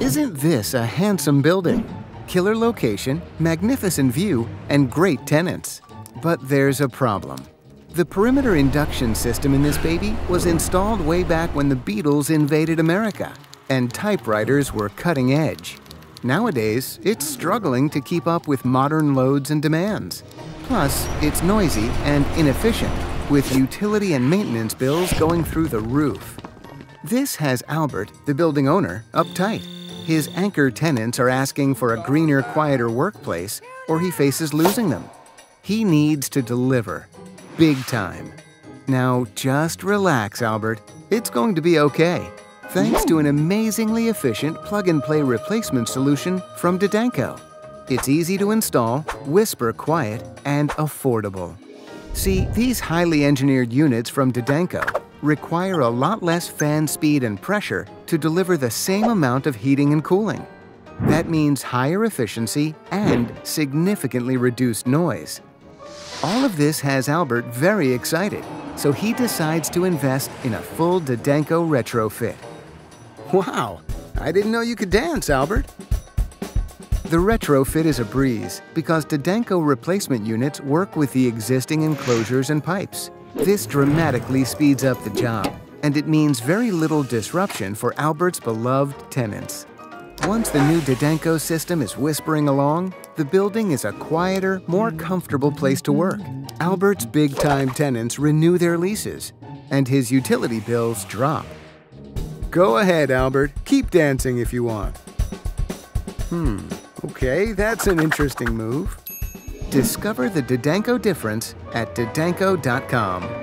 Isn't this a handsome building? Killer location, magnificent view, and great tenants. But there's a problem. The perimeter induction system in this baby was installed way back when the Beatles invaded America, and typewriters were cutting edge. Nowadays, it's struggling to keep up with modern loads and demands. Plus, it's noisy and inefficient, with utility and maintenance bills going through the roof. This has Albert, the building owner, uptight. His anchor tenants are asking for a greener, quieter workplace, or he faces losing them. He needs to deliver. Big time. Now, just relax, Albert. It's going to be okay. Thanks to an amazingly efficient plug-and-play replacement solution from Didanco. It's easy to install, whisper quiet, and affordable. See, these highly engineered units from Didanco require a lot less fan speed and pressure to deliver the same amount of heating and cooling. That means higher efficiency and significantly reduced noise. All of this has Albert very excited, so he decides to invest in a full Didanco retrofit. Wow! I didn't know you could dance, Albert! The retrofit is a breeze because Didanco replacement units work with the existing enclosures and pipes. This dramatically speeds up the job, and it means very little disruption for Albert's beloved tenants. Once the new Didanco system is whispering along, the building is a quieter, more comfortable place to work. Albert's big-time tenants renew their leases, and his utility bills drop. Go ahead, Albert. Keep dancing if you want. Okay, that's an interesting move. Discover the Didanco difference at didanco.com.